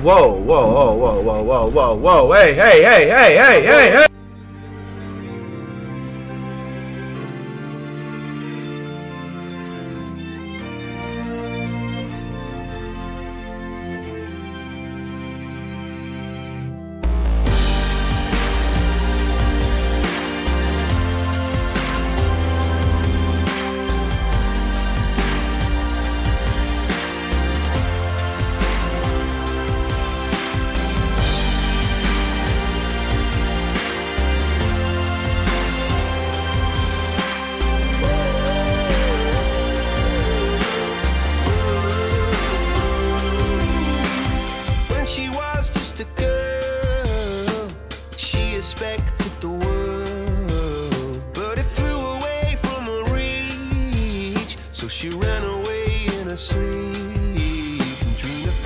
Whoa, whoa, whoa, whoa, whoa, whoa, whoa, whoa, hey, hey, hey, hey, hey, hey, hey! She was just a girl, she expected the world, but it flew away from her reach, so she ran away in her sleep and dreamed of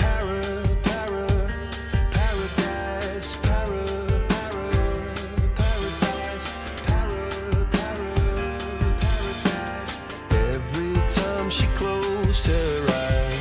paradise, paradise. Every time she closed her eyes.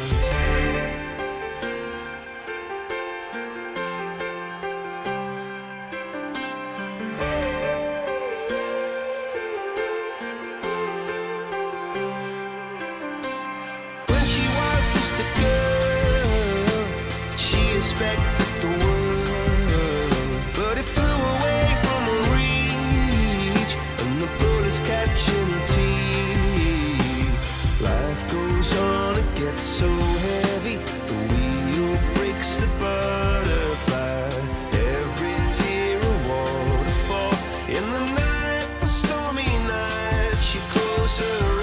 Expected the world, but it flew away from her reach, and the bullets catching her teeth. Life goes on, it gets so heavy, the wheel breaks the butterfly. Every tear a waterfall. In the night, the stormy night, she closed her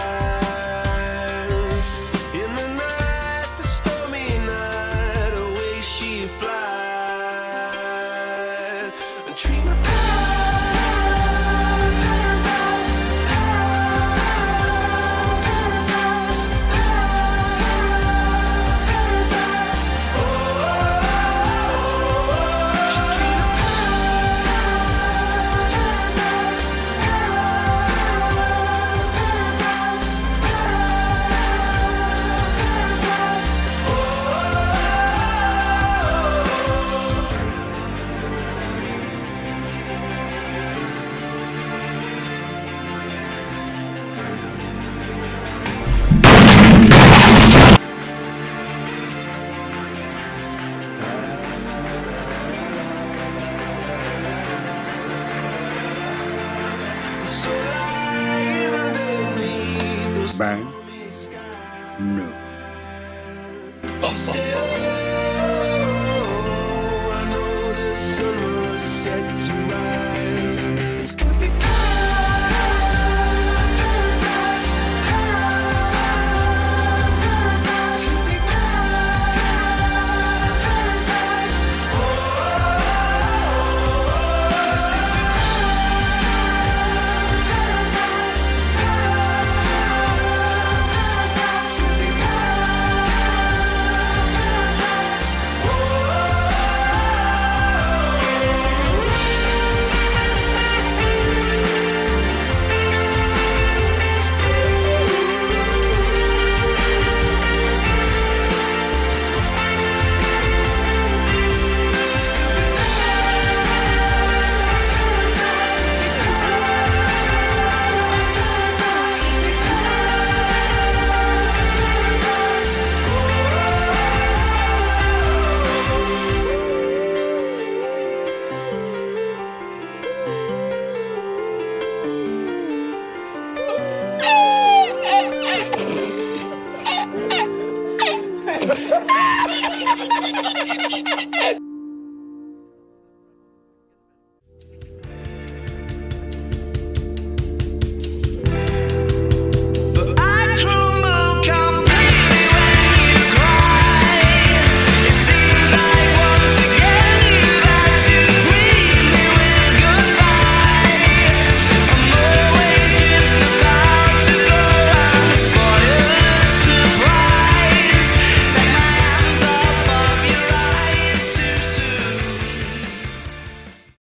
eyes. In the night, the stormy night, she flies and dream of paradise, paradise, paradise. Oh, she dream of paradise, paradise, paradise. Bang. No. She said, oh, I know the sun was set to rise. This could be paradise, paradise, could be paradise. Oh, this could be paradise, paradise, could be paradise.